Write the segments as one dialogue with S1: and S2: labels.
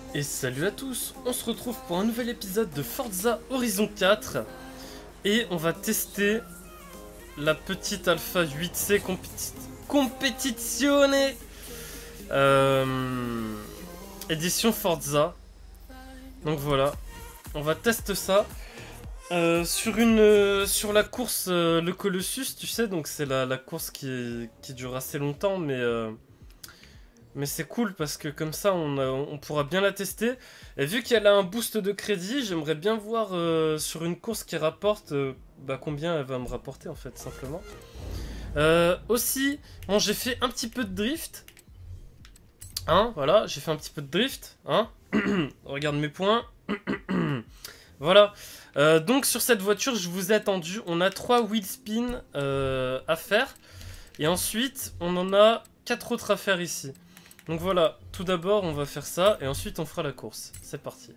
S1: Et salut à tous, on se retrouve pour un nouvel épisode de Forza Horizon 4 et on va tester la petite Alpha 8C Competizione édition Forza. Donc voilà, on va tester ça sur la course le Colossus, tu sais, donc c'est la course qui dure assez longtemps, mais c'est cool parce que comme ça on pourra bien la tester. Et vu qu'elle a un boost de crédit, j'aimerais bien voir sur une course qui rapporte combien elle va me rapporter en fait, simplement. Aussi, bon, j'ai fait un petit peu de drift. Hein, voilà, j'ai fait un petit peu de drift. Hein. Regarde mes points. Voilà. Donc sur cette voiture, je vous ai attendu. On a 3 wheel spins à faire. Et ensuite, on en a 4 autres à faire ici. Donc voilà, tout d'abord on va faire ça et ensuite on fera la course. C'est parti.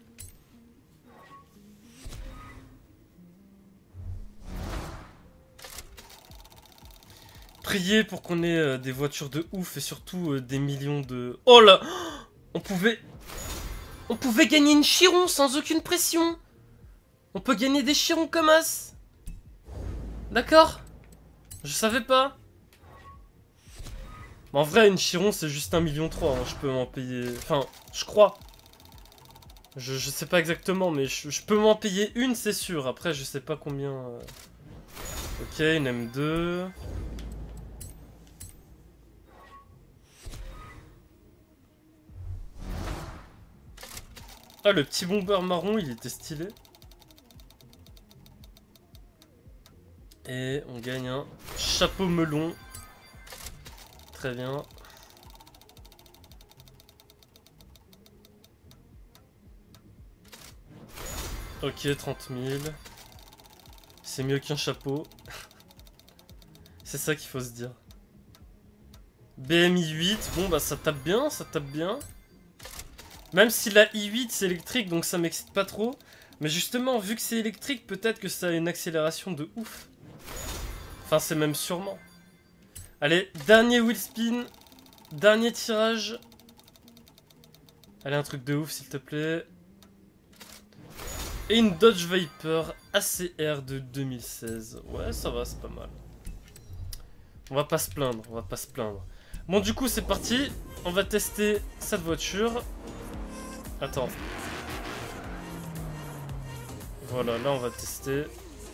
S1: Priez pour qu'on ait des voitures de ouf et surtout des millions de... Oh là, on pouvait gagner une Chiron sans aucune pression. On peut gagner des Chirons comme as. D'accord. Je savais pas. En vrai, une Chiron, c'est juste 1,3 million, hein. Je peux m'en payer... Enfin, je crois. Je sais pas exactement, mais je peux m'en payer une, c'est sûr. Après, je sais pas combien... Ok, une M2. Ah, le petit bomber marron, il était stylé. Et on gagne un chapeau melon. Très bien. Ok, 30 000. C'est mieux qu'un chapeau. C'est ça qu'il faut se dire. BMI 8, bon bah ça tape bien, ça tape bien. Même si la i8 c'est électrique, donc ça m'excite pas trop. Mais justement, vu que c'est électrique, peut-être que ça a une accélération de ouf. Enfin, c'est même sûrement. Allez, dernier wheel spin. Dernier tirage. Allez, un truc de ouf, s'il te plaît. Et une Dodge Viper ACR de 2016. Ouais, ça va, c'est pas mal. On va pas se plaindre, on va pas se plaindre. Bon, du coup, c'est parti. On va tester cette voiture. Attends. Voilà, là, on va tester.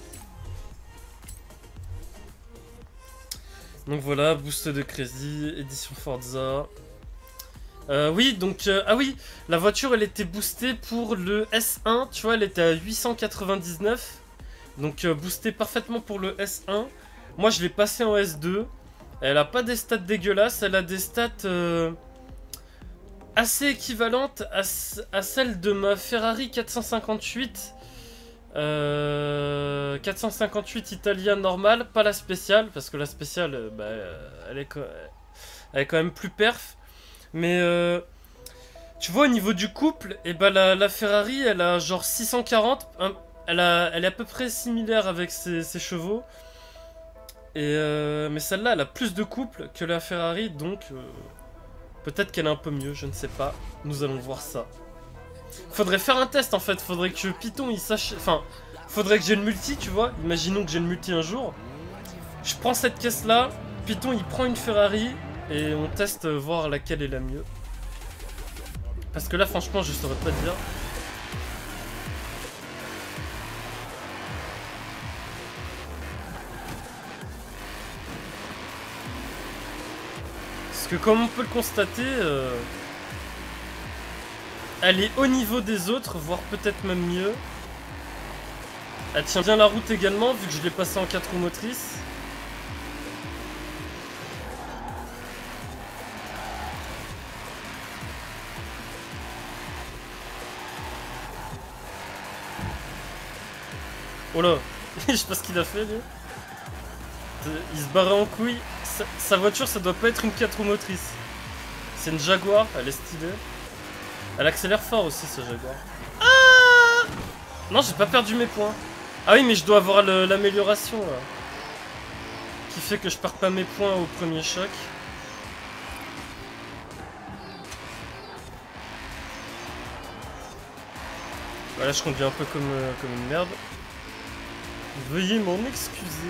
S1: Donc voilà, boost de crédit, édition Forza. Oui, donc... ah oui, la voiture, elle était boostée pour le S1. Tu vois, elle était à 899. Donc boostée parfaitement pour le S1. Moi, je l'ai passée en S2. Elle a pas des stats dégueulasses. Elle a des stats assez équivalentes à celles de ma Ferrari 458. 458 Italia normale, pas la spéciale. Parce que la spéciale, elle est quand même plus perf. Mais tu vois, au niveau du couple, et la Ferrari, elle a genre 640. Elle est à peu près similaire avec ses chevaux. Et mais celle-là, elle a plus de couple que la Ferrari, donc peut-être qu'elle est un peu mieux, je ne sais pas. Nous allons voir ça. Faudrait faire un test en fait. Faudrait que Python il sache. Enfin, faudrait que j'ai le multi, tu vois. Imaginons que j'ai le multi un jour. Je prends cette caisse-là. Python il prend une Ferrari. Et on teste voir laquelle est la mieux. Parce que là, franchement, je saurais pas te dire. Parce que comme on peut le constater, elle est au niveau des autres, voire peut-être même mieux. Elle tient bien la route également, vu que je l'ai passée en 4 roues motrices. Oh là, je sais pas ce qu'il a fait lui. Il se barrait en couille. Sa voiture, ça doit pas être une 4 roues motrices. C'est une Jaguar, elle est stylée. Elle accélère fort aussi, ce Jaguar. Ah non, j'ai pas perdu mes points. Ah oui, mais je dois avoir l'amélioration là. Qui fait que je perds pas mes points au premier choc. Voilà, je conduis un peu comme une merde. Veuillez m'en excuser.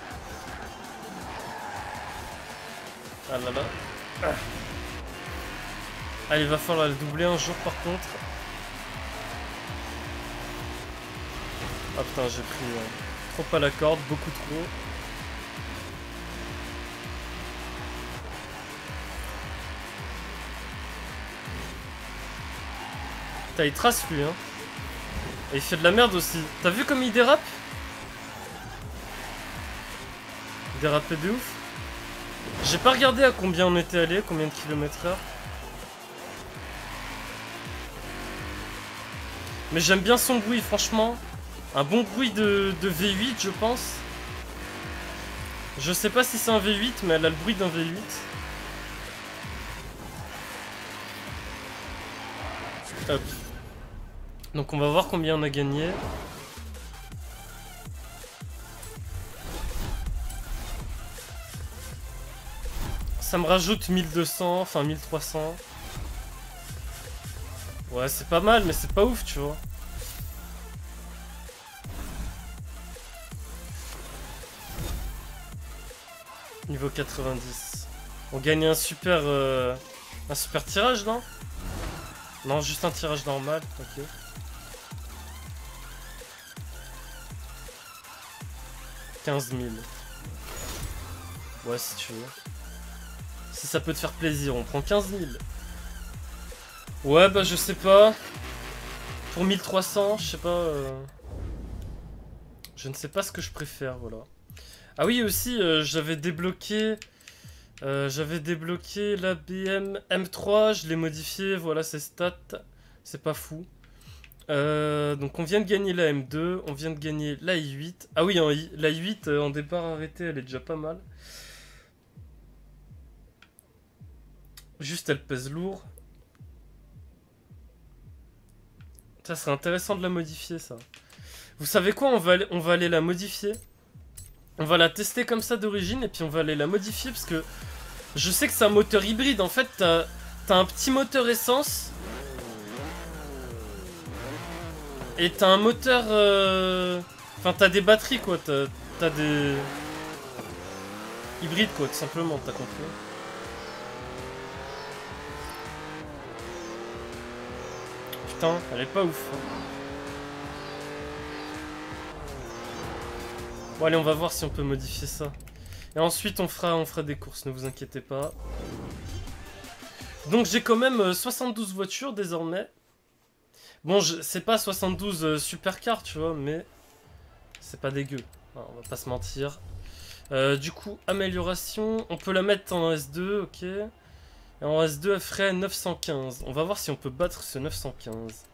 S1: Ah là là. Ah. Ah, il va falloir le doubler un jour par contre. Ah putain, j'ai pris trop à la corde, beaucoup trop. Putain, il trace lui, hein. Et il fait de la merde aussi. T'as vu comme il dérape? Il dérapait de ouf. J'ai pas regardé à combien on était allé, combien de kilomètres/heure. Mais j'aime bien son bruit, franchement. Un bon bruit de V8, je pense. Je sais pas si c'est un V8, mais elle a le bruit d'un V8. Hop. Donc on va voir combien on a gagné. Ça me rajoute 1200, enfin 1300. Ouais, c'est pas mal, mais c'est pas ouf, tu vois. Niveau 90. On gagne un super tirage, non? Non, juste un tirage normal, ok. « 15 000. Ouais, si tu veux. Si ça peut te faire plaisir, on prend 15 000. Ouais, bah je sais pas. Pour 1300, je sais pas. Je ne sais pas ce que je préfère, voilà. Ah oui, aussi, j'avais débloqué la BM M3, je l'ai modifié, voilà ses stats. C'est pas fou. Donc on vient de gagner la M2, on vient de gagner la i8. Ah oui, la i8 en départ arrêté, elle est déjà pas mal. Juste elle pèse lourd. Ça serait intéressant de la modifier, ça. Vous savez quoi, on va aller la modifier. On va la tester comme ça d'origine et puis on va aller la modifier parce que je sais que c'est un moteur hybride. En fait, t'as un petit moteur essence et t'as un moteur... Enfin, t'as des batteries, quoi. T'as des... hybrides, quoi, tout simplement, t'as compris. Putain, elle est pas ouf. Bon, allez, on va voir si on peut modifier ça. Et ensuite, on fera des courses, ne vous inquiétez pas. Donc, j'ai quand même 72 voitures, désormais. Bon, c'est pas 72 supercars, tu vois, mais... c'est pas dégueu. Non, on va pas se mentir. Du coup, amélioration. On peut la mettre en S2, ok. Et en S2, elle ferait 915. On va voir si on peut battre ce 915.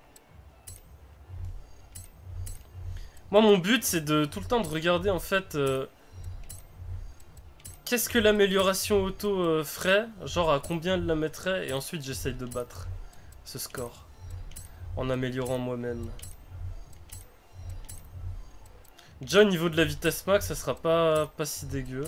S1: Moi, mon but, c'est de tout le temps de regarder, en fait... qu'est-ce que l'amélioration auto ferait? Genre, à combien elle la mettrait? Et ensuite, j'essaye de battre ce score. En améliorant moi-même. Déjà, au niveau de la vitesse max, ça sera pas si dégueu.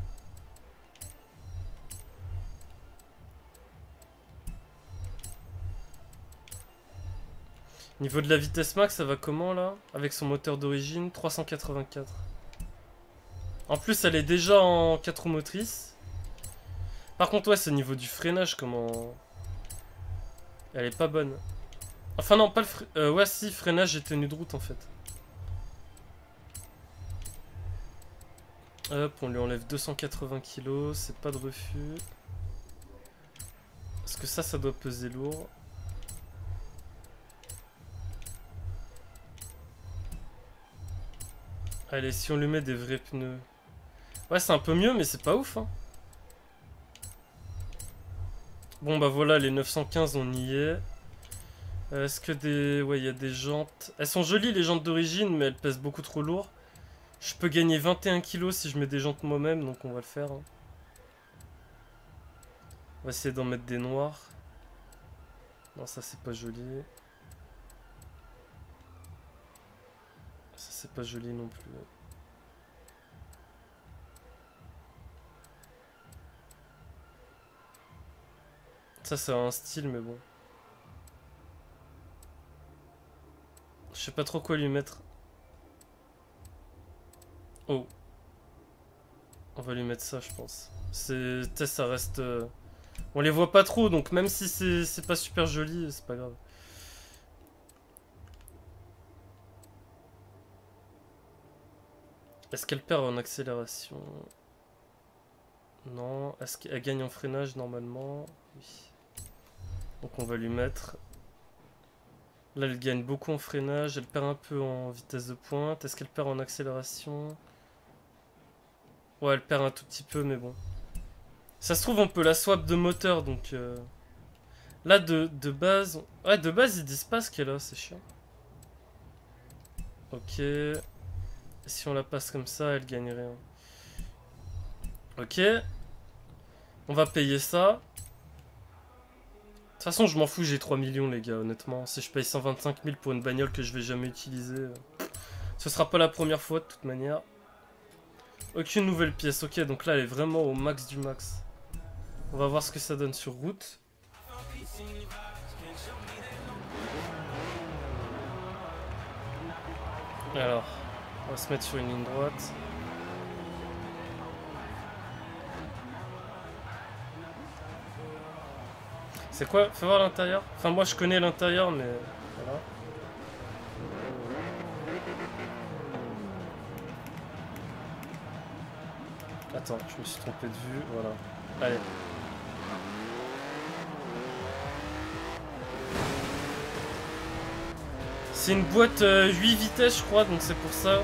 S1: Niveau de la vitesse max, ça va comment là? Avec son moteur d'origine, 384. En plus, elle est déjà en 4 roues motrices. Par contre, ouais, c'est au niveau du freinage, comment... elle est pas bonne. Enfin non, pas le ouais, si, freinage et tenue de route en fait. Hop, on lui enlève 280 kg, c'est pas de refus. Parce que ça doit peser lourd. Allez, si on lui met des vrais pneus. Ouais, c'est un peu mieux, mais c'est pas ouf, hein. Bon, bah voilà, les 915, on y est. Est-ce que des... ouais, il y a des jantes. Elles sont jolies, les jantes d'origine, mais elles pèsent beaucoup trop lourd. Je peux gagner 21 kg si je mets des jantes moi-même, donc on va le faire, hein. On va essayer d'en mettre des noirs. Non, ça c'est pas joli. Ça c'est pas joli non plus. Ça c'est un style, mais bon. Je sais pas trop quoi lui mettre. Oh. On va lui mettre ça, je pense. Ça reste... On les voit pas trop, donc même si c'est pas super joli, c'est pas grave. Est-ce qu'elle perd en accélération? Non. Est-ce qu'elle gagne en freinage normalement? Oui. Donc on va lui mettre... Là elle gagne beaucoup en freinage, elle perd un peu en vitesse de pointe. Est-ce qu'elle perd en accélération? Ouais, elle perd un tout petit peu, mais bon. Ça se trouve on peut la swap de moteur, donc... Là de base... Ouais, de base ils disent pas ce qu'elle a, c'est chiant. Ok... Si on la passe comme ça, elle gagne rien. Ok. On va payer ça. De toute façon, je m'en fous, j'ai 3 millions, les gars, honnêtement. Si je paye 125 000 pour une bagnole que je vais jamais utiliser, ce sera pas la première fois, de toute manière. Aucune nouvelle pièce. Ok, donc là, elle est vraiment au max du max. On va voir ce que ça donne sur route. Alors... On va se mettre sur une ligne droite. C'est quoi? Fais voir l'intérieur. Enfin, moi je connais l'intérieur, mais voilà. Attends, je me suis trompé de vue. Voilà. Allez. C'est une boîte 8 vitesses, je crois, donc c'est pour ça.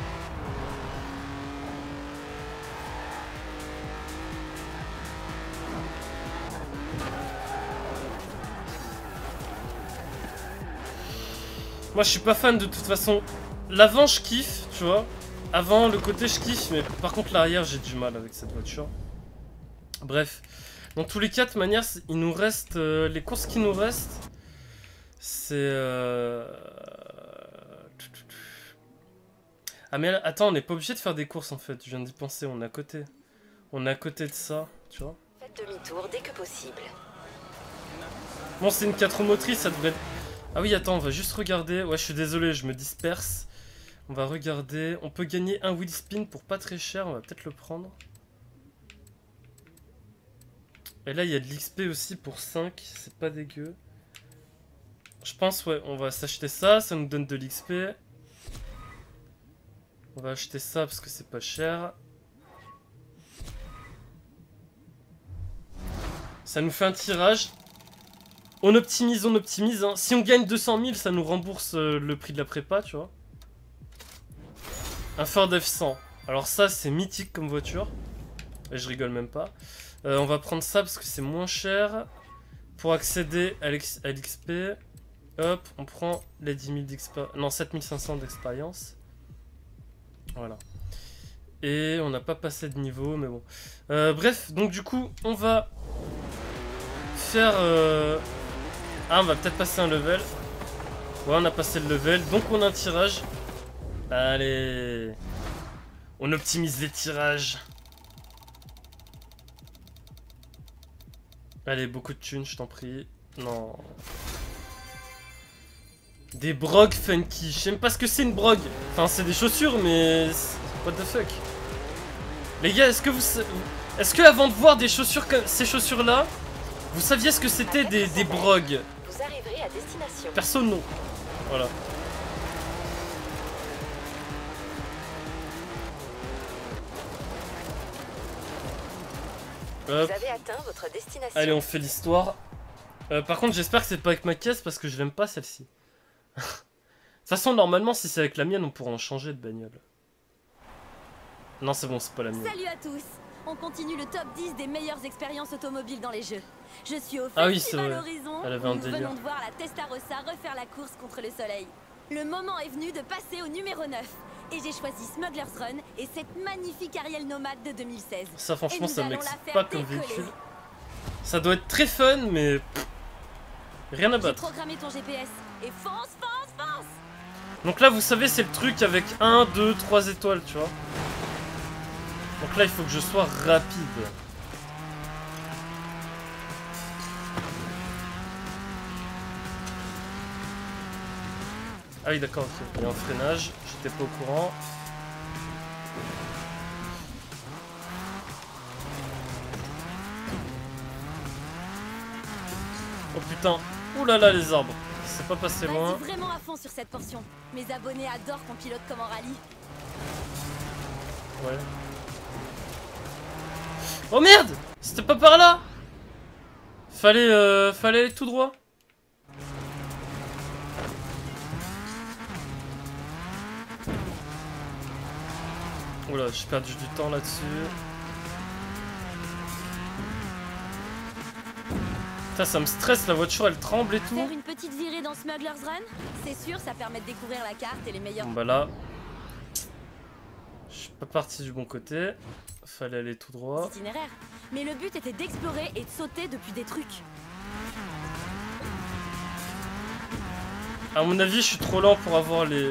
S1: Moi je suis pas fan de toute façon. L'avant je kiffe, tu vois. Avant le côté je kiffe, mais par contre l'arrière j'ai du mal avec cette voiture. Bref. Dans tous les cas, de manière, il nous reste... les courses qui nous restent, c'est... Ah mais attends, on n'est pas obligé de faire des courses en fait. Je viens d'y penser, on est à côté. On est à côté de ça, tu vois.
S2: Faites demi-tour dès que possible.
S1: Bon, c'est une 4 roues motrices, ça devrait... Ah oui, attends, on va juste regarder. Ouais, je suis désolé, je me disperse. On va regarder. On peut gagner un wheel spin pour pas très cher. On va peut-être le prendre. Et là, il y a de l'XP aussi pour 5. C'est pas dégueu. Je pense, ouais, on va s'acheter ça. Ça nous donne de l'XP. On va acheter ça parce que c'est pas cher. Ça nous fait un tirage. On optimise, on optimise. Hein. Si on gagne 200 000, ça nous rembourse le prix de la prépa, tu vois. Un Ford F100. Alors ça, c'est mythique comme voiture. Et je rigole même pas. On va prendre ça parce que c'est moins cher. Pour accéder à l'XP, hop, on prend les 10 000 d'expérience. Non, 7500 d'expérience. Voilà. Et on n'a pas passé de niveau, mais bon. Bref, donc du coup, on va faire... Ah, on va peut-être passer un level. Ouais, on a passé le level, donc on a un tirage. Allez. On optimise les tirages. Allez, beaucoup de thunes, je t'en prie. Non. Des brogues funky. Je sais même pas ce que c'est une brogue. Enfin, c'est des chaussures, mais... What the fuck. Les gars, est-ce que vous... Est-ce que avant de voir des chaussures comme ces chaussures-là, vous saviez ce que c'était des brogues?
S2: Vous arriverez à destination.
S1: Perso, non. Voilà. Hop.
S2: Vous avez atteint votre destination.
S1: Allez, on fait l'histoire. Par contre, j'espère que c'est pas avec ma caisse parce que je l'aime pas celle-ci. De toute façon, normalement, si c'est avec la mienne, on pourra en changer de bagnole. Non, c'est bon, c'est pas la mienne.
S3: Salut à tous. On continue le top 10 des meilleures expériences automobiles dans les jeux. Je suis au
S1: Ah oui,
S3: Festival
S1: c'est vrai.
S3: Horizon.
S1: Elle avait un
S3: Nous
S1: délire.
S3: venons de voir la Testarossa refaire la course contre le soleil. Le moment est venu de passer au numéro 9. Et j'ai choisi Smuggler's Run et cette magnifique Ariel Nomade de 2016.
S1: Ça, franchement,
S3: Et nous
S1: ça
S3: allons la
S1: m'excite
S3: faire
S1: pas comme
S3: décoller.
S1: véhicule. Ça doit être très fun, mais... Rien à
S3: J'ai
S1: battre.
S3: programmé ton GPS. Et fonce, fonce, fonce.
S1: Donc là, vous savez, c'est le truc avec 1, 2, 3 étoiles, tu vois. Donc là, il faut que je sois rapide. Ah oui, d'accord, ok. Il y a un freinage, j'étais pas au courant. Oh putain. Ouh là là, les arbres. C'est pas passé loin.
S3: Vas-y vraiment à fond sur cette portion. Mes abonnés adorent qu'on pilote comme en rallye.
S1: Ouais. Oh merde! C'était pas par là! Fallait aller tout droit. Oula, j'ai perdu du temps là-dessus. Putain, ça me stresse, la voiture elle tremble et tout.
S3: Faire une petite virée dans Smuggler's Run, c'est sûr, ça permet de découvrir la carte et les meilleurs.
S1: Bon bah là, je suis pas parti du bon côté. Fallait aller tout droit.
S3: Itinéraire. Mais le but était d'explorer et de sauter depuis des trucs.
S1: À mon avis, je suis trop lent pour avoir les...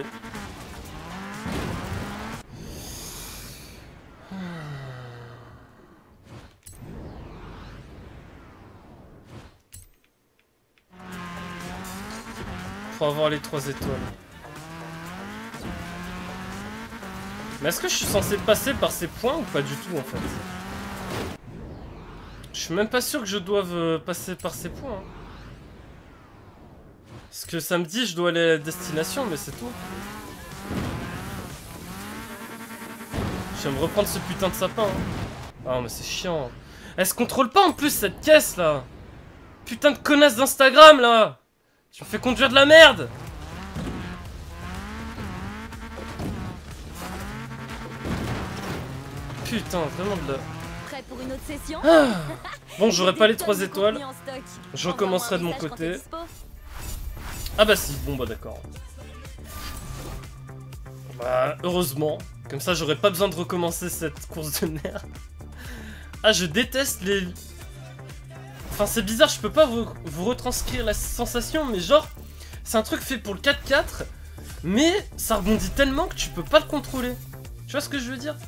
S1: Pour avoir les 3 étoiles. Mais est-ce que je suis censé passer par ces points ou pas du tout en fait? Je suis même pas sûr que je doive passer par ces points. Hein. Parce que ça me dit je dois aller à la destination, mais c'est tout. Je vais me reprendre ce putain de sapin. Hein. Ah mais c'est chiant. Elle se contrôle pas en plus cette caisse là. Putain de connasse d'Instagram là. Tu me fais conduire de la merde. Putain, vraiment de la...
S3: Prêt pour une autre session?
S1: Ah. Bon, j'aurais pas les 3 étoiles. Je recommencerai de mon côté. Ah bah si, bon bah d'accord. Bah, heureusement. Comme ça, j'aurais pas besoin de recommencer cette course de merde. Ah, je déteste les... Enfin, c'est bizarre, je peux pas vous retranscrire la sensation, mais genre... C'est un truc fait pour le 4x4, mais ça rebondit tellement que tu peux pas le contrôler. Tu vois ce que je veux dire?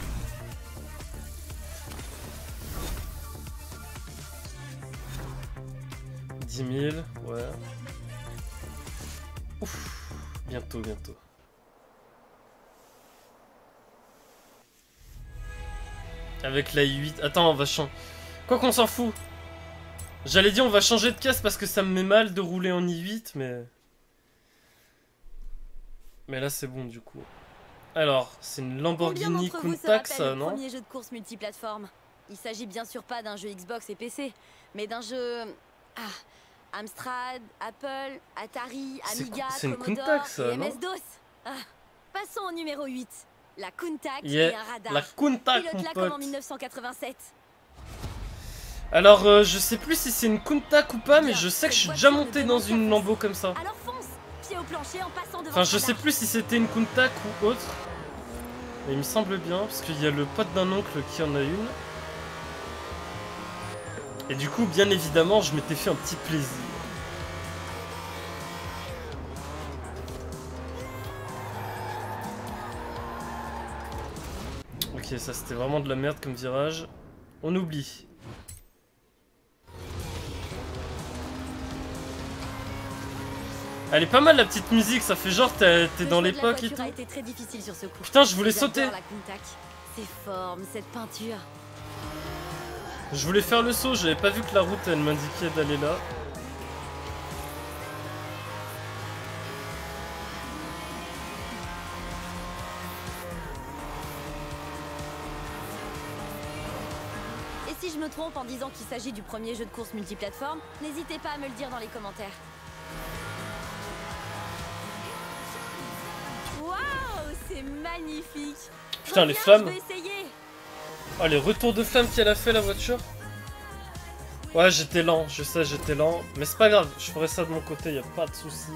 S1: « 10 000, ouais. Ouf, bientôt, bientôt. Avec la i8... Attends, on va changer... Quoi qu'on s'en fout. J'allais dire on va changer de caisse parce que ça me met mal de rouler en i8, mais... Mais là c'est bon du coup. Alors, c'est une Lamborghini Countach ça, non?
S3: Premier jeu de course multiplateforme. Il s'agit bien sûr pas d'un jeu Xbox et PC, mais d'un jeu... Ah, Amstrad, Apple, Atari, Amiga, Commodore et MS-DOS. Ah, passons au numéro 8. La Countach et un radar.
S1: La Countach, mon
S3: Pilote-la comme en 1987.
S1: Alors, je sais plus si c'est une Countach ou pas, mais je sais que je suis déjà monté dans une Lambo comme ça.
S3: Alors fonce, pied au plancher en passant devant.
S1: Enfin, je sais plus si c'était une Countach ou autre. Mais il me semble bien, parce qu'il y a le pote d'un oncle qui en a une. Et du coup, bien évidemment, je m'étais fait un petit plaisir. Ok, ça c'était vraiment de la merde comme virage. On oublie. Elle est pas mal la petite musique, ça fait genre t'es dans l'époque et tout. Putain, je voulais sauter.
S3: Ces formes, cette peinture.
S1: Je voulais faire le saut, j'avais pas vu que la route elle m'indiquait d'aller là.
S3: Et si je me trompe en disant qu'il s'agit du premier jeu de course multiplateforme, n'hésitez pas à me le dire dans les commentaires. Waouh, c'est magnifique.
S1: Putain, les flammes. Oh, les retours de flammes qu'elle a fait la voiture. Ouais, j'étais lent, je sais, j'étais lent. Mais c'est pas grave, je ferai ça de mon côté, y a pas de souci.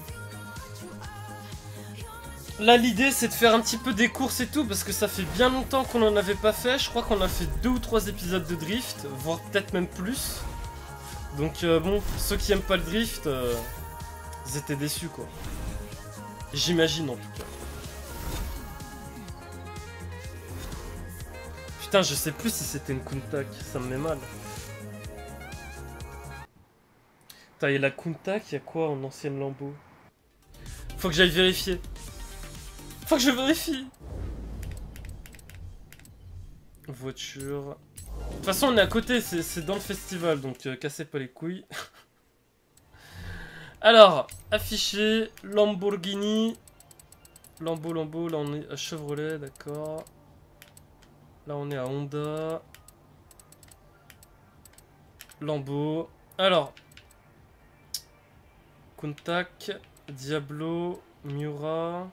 S1: Là, l'idée, c'est de faire un petit peu des courses et tout, parce que ça fait bien longtemps qu'on en avait pas fait. Je crois qu'on a fait 2 ou 3 épisodes de drift, voire peut-être même plus. Donc bon, ceux qui aiment pas le drift, ils étaient déçus, quoi. J'imagine, en tout cas. Putain, je sais plus si c'était une Countach, ça me met mal. Putain, et la Countach, y'a quoi en ancienne Lambo? Faut que j'aille vérifier. Faut que je vérifie. Voiture. De toute façon, on est à côté, c'est dans le festival, donc cassez pas les couilles. Alors, affiché, Lamborghini. Lambo, là on est à Chevrolet, d'accord. Là on est à Honda. Lambo. Alors. Countach, Diablo, Miura.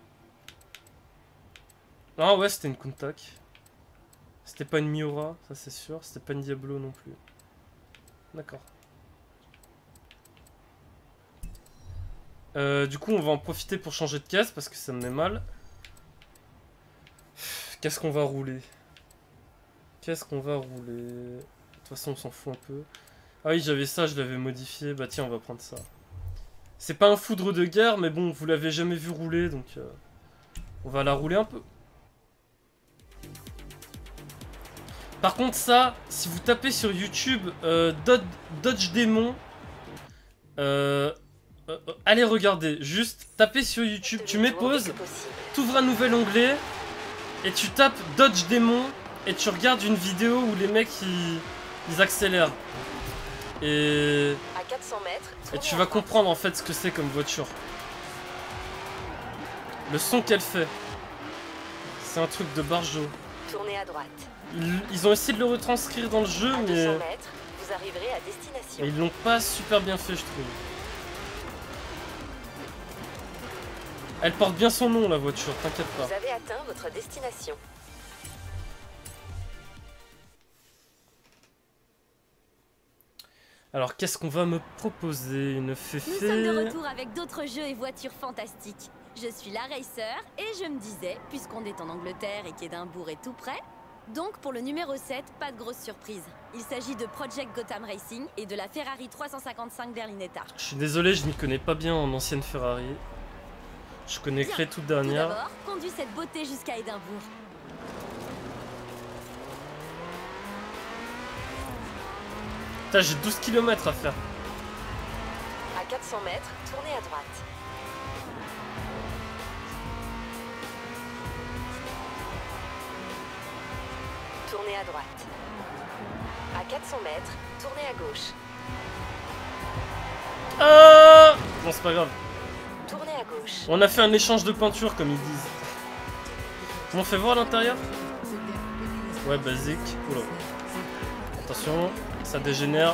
S1: Ah ouais, c'était une Countach. C'était pas une Miura, ça c'est sûr. C'était pas une Diablo non plus. D'accord. Du coup, on va en profiter pour changer de caisse parce que ça me met mal. Qu'est-ce qu'on va rouler? Qu'est-ce qu'on va rouler? De toute façon, on s'en fout un peu. Ah oui, j'avais ça, je l'avais modifié. Bah tiens, on va prendre ça. C'est pas un foudre de guerre, mais bon, vous l'avez jamais vu rouler, donc on va la rouler un peu. Par contre, ça, si vous tapez sur YouTube Dodge Démon, allez regarder, juste tapez sur YouTube, tu mets pause, t'ouvres un nouvel onglet et tu tapes Dodge Démon et tu regardes une vidéo où les mecs ils accélèrent. Et tu vas comprendre en fait ce que c'est comme voiture. Le son qu'elle fait. C'est un truc de barjo.
S2: Tournez à droite.
S1: Ils ont essayé de le retranscrire dans le jeu,
S2: à 200
S1: mais
S2: mètres, vous arriverez à destination.
S1: ils l'ont pas super bien fait, je trouve. Elle porte bien son nom, la voiture, t'inquiète pas.
S2: Vous avez atteint votre destination.
S1: Alors, qu'est-ce qu'on va me proposer? Une féfé?
S3: Nous sommes de retour avec d'autres jeux et voitures fantastiques. Je suis la racer et je me disais, puisqu'on est en Angleterre et qu'Édimbourg est tout près, donc pour le numéro 7, pas de grosse surprise. Il s'agit de Project Gotham Racing et de la Ferrari 355 Berlinetta.
S1: Je suis désolé, je m'y connais pas bien en ancienne Ferrari. Je connais que les toutes dernières.
S3: Tout d'abord, conduis cette beauté jusqu'à Édimbourg.
S1: Putain, j'ai 12 km à faire.
S2: À 400 mètres, tournez à droite. Tournez à droite. À 400 mètres, tournez à gauche.
S1: Ah bon, c'est pas grave.
S2: Tournez à gauche.
S1: On a fait un échange de peinture, comme ils disent. On fait voir l'intérieur? Ouais, basique. Oula. Attention, ça dégénère.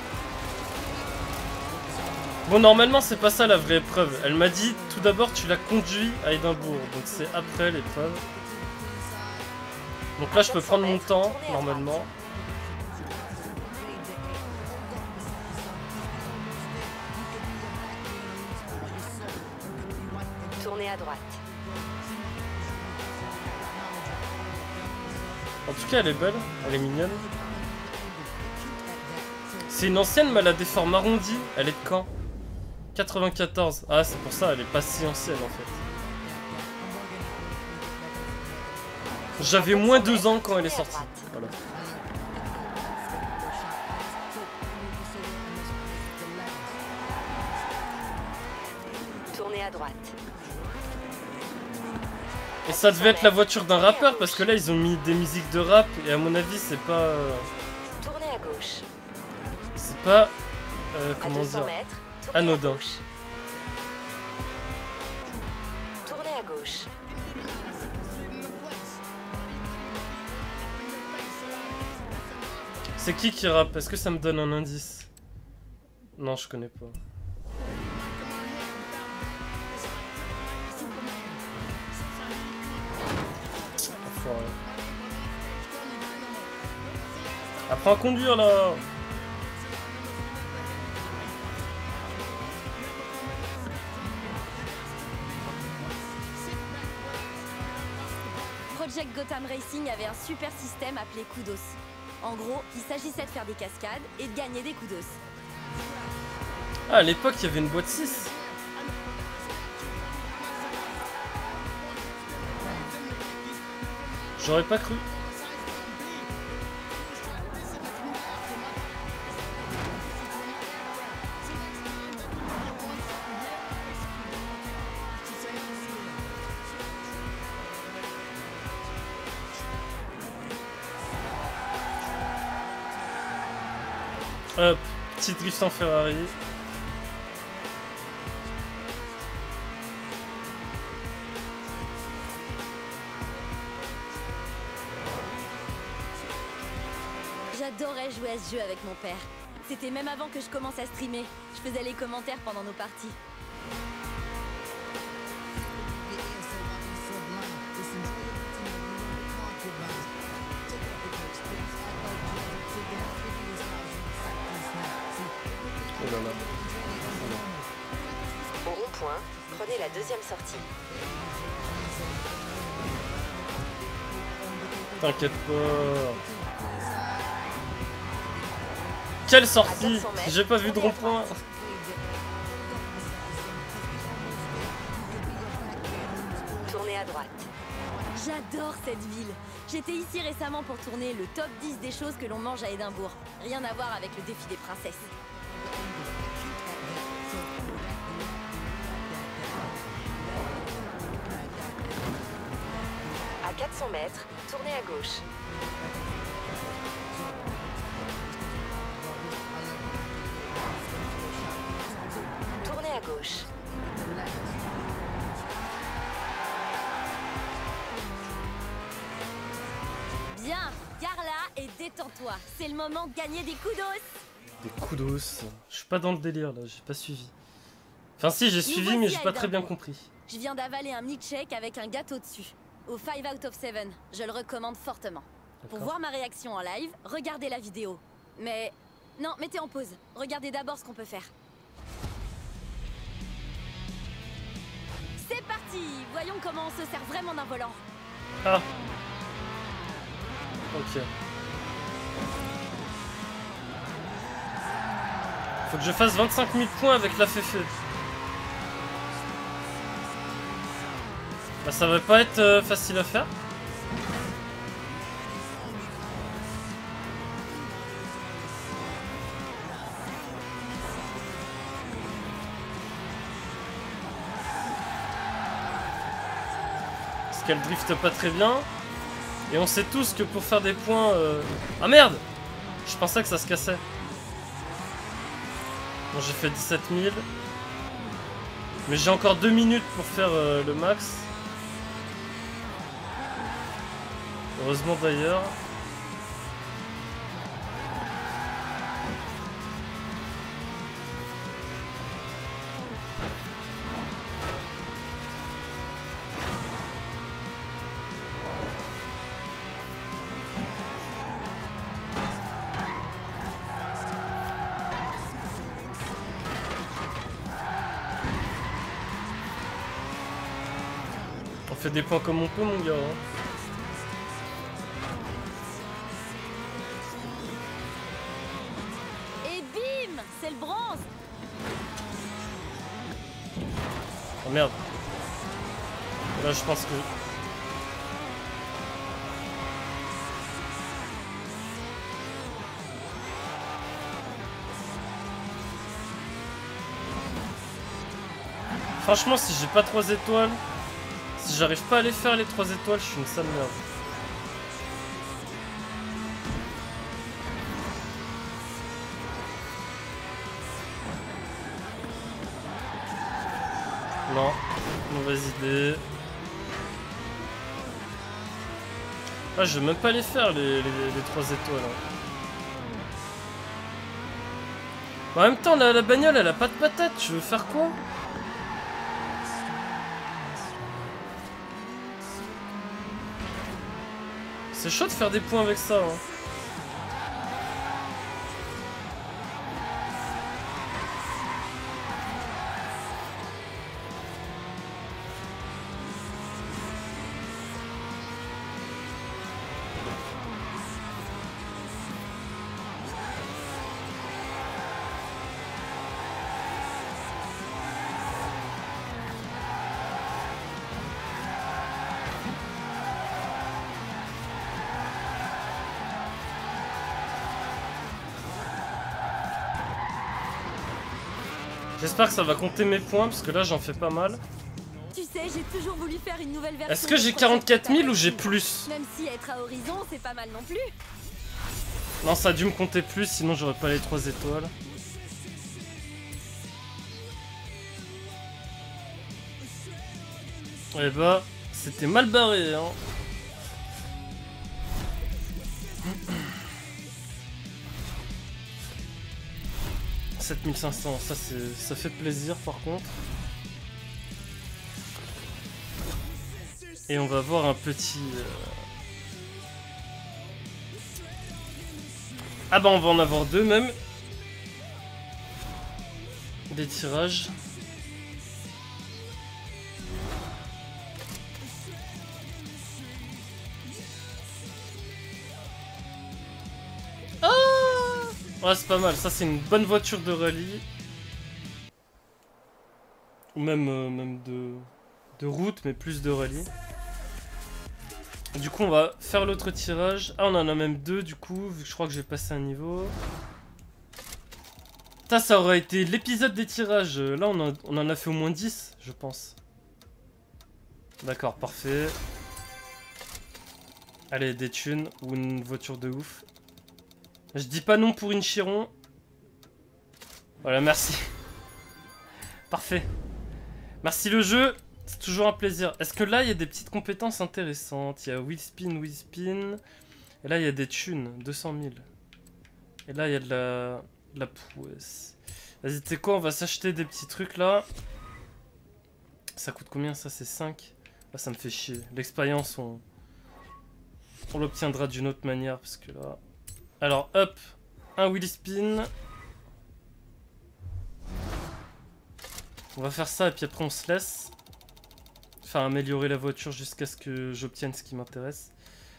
S1: Bon, normalement, c'est pas ça la vraie épreuve. Elle m'a dit, tout d'abord, tu la conduis à Édimbourg. Donc c'est après l'épreuve. Donc là, je peux prendre mon temps, normalement.
S2: Tournez à droite.
S1: En tout cas, elle est belle. Elle est mignonne. C'est une ancienne, mais elle a des formes arrondies. Elle est de quand? 94. Ah, c'est pour ça, elle est pas si ancienne, en fait. J'avais moins 2 ans quand elle est sortie. Voilà.
S2: Tournez à droite.
S1: Et ça devait être la voiture d'un rappeur, parce que là, ils ont mis des musiques de rap, et à mon avis, c'est pas...
S2: Tournez à gauche.
S1: C'est pas...
S2: À
S1: comment
S2: 200
S1: dire,
S2: mètres, tournez
S1: anodin.
S2: à gauche. Tournez à gauche.
S1: C'est qui rappe? Est-ce que ça me donne un indice? Non, je connais pas. Enfoiré. Apprends à conduire là!
S3: Project Gotham Racing avait un super système appelé Kudos. En gros, il s'agissait de faire des cascades et de gagner des Kudos.
S1: Ah, à l'époque, il y avait une boîte 6. J'aurais pas cru. Hop, petit drift en Ferrari.
S3: J'adorais jouer à ce jeu avec mon père. C'était même avant que je commence à streamer. Je faisais les commentaires pendant nos parties.
S2: Au rond-point, prenez la deuxième sortie.
S1: T'inquiète pas. Quelle sortie! J'ai pas vu de rond-point.
S2: Tournez à droite.
S3: J'adore cette ville. J'étais ici récemment pour tourner le top 10 des choses que l'on mange à Édimbourg. Rien à voir avec le défi des princesses.
S2: À 400 mètres, tournez à gauche. Tournez à gauche.
S3: Bien, gare là et détends-toi. C'est le moment de gagner des kudos.
S1: Des kudos. Je suis pas dans le délire là, j'ai pas suivi. Enfin si, j'ai suivi mais j'ai pas très bien compris.
S3: Je viens d'avaler un milkshake avec un gâteau dessus. Au 5 out of 7. Je le recommande fortement. Pour voir ma réaction en live, regardez la vidéo. Mais... non, mettez en pause. Regardez d'abord ce qu'on peut faire. C'est parti! Voyons comment on se sert vraiment d'un volant.
S1: Ah. Ok. Faut que je fasse 25 000 points avec la Féfé. Bah ça va pas être facile à faire. Parce qu'elle drifte pas très bien. Et on sait tous que pour faire des points... Ah merde! Je pensais que ça se cassait. Bon, j'ai fait 17 000. Mais j'ai encore 2 minutes pour faire le max. Heureusement d'ailleurs. On fait des points comme on peut mon gars. Hein.
S3: Et bim! C'est le bronze!
S1: Oh merde. Là je pense que... Franchement si j'ai pas 3 étoiles... Si j'arrive pas à les faire les 3 étoiles, je suis une sale merde. Non, mauvaise idée. Ah, je vais même pas les faire les 3 étoiles. Hein. En même temps, la bagnole elle a pas de patate, je veux faire quoi? C'est chaud de faire des points avec ça. Hein. J'espère que ça va compter mes points parce que là j'en fais pas mal.
S3: Tu sais, j'ai toujours voulu faire une nouvelle version.
S1: Est-ce que j'ai 44 000 ou j'ai plus?
S3: Même si être à horizon, c'est pas mal non plus.
S1: Non, ça a dû me compter plus, sinon j'aurais pas les 3 étoiles. Et bah, c'était mal barré, hein. « 7500, ça fait plaisir par contre. Et on va voir un petit... Ah bah on va en avoir 2 même. Des tirages. Ouais, c'est pas mal, ça c'est une bonne voiture de rallye. Ou même de route, mais plus de rallye. Du coup, on va faire l'autre tirage. Ah, on en a même 2 du coup, vu que je crois que j'ai passé un niveau. Ça aurait été l'épisode des tirages. Là, on en a fait au moins 10, je pense. D'accord, parfait. Allez, des thunes ou une voiture de ouf. Je dis pas non pour une Chiron. Voilà, merci. Parfait. Merci le jeu. C'est toujours un plaisir. Est-ce que là, il y a des petites compétences intéressantes? Il y a wheel spin. Et là, il y a des thunes. 200 000. Et là, il y a de la prouesse. Vas-y, t'es quoi? On va s'acheter des petits trucs là. Ça coûte combien ça? C'est 5. Ah, ça me fait chier. L'expérience, on l'obtiendra d'une autre manière. Parce que là... Alors, hop, un wheel spin. On va faire ça et puis après on se laisse. Enfin, améliorer la voiture jusqu'à ce que j'obtienne ce qui m'intéresse.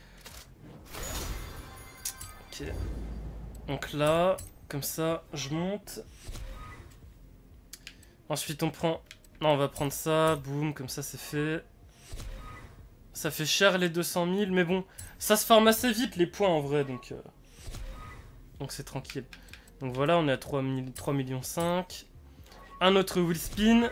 S1: Ok. Donc là, comme ça, je monte. Ensuite, on prend... Non, on va prendre ça. Boum, comme ça, c'est fait. Ça fait cher les 200 000, mais bon, ça se farme assez vite les points en vrai, donc c'est tranquille. Donc voilà, on est à 3 millions 5. Un autre wheel spin.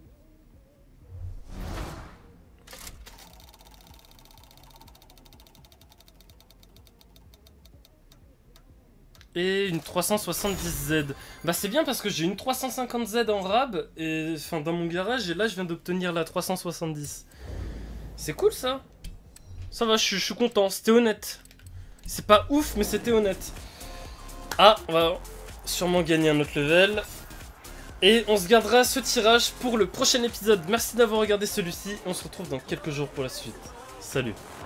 S1: Et une 370Z. Bah c'est bien parce que j'ai une 350Z en rab, et enfin dans mon garage, et là je viens d'obtenir la 370. C'est cool ça. Ça va, je suis content, c'était honnête. C'est pas ouf, mais c'était honnête. Ah, on va sûrement gagner un autre level. Et on se gardera ce tirage pour le prochain épisode. Merci d'avoir regardé celui-ci. On se retrouve dans quelques jours pour la suite. Salut.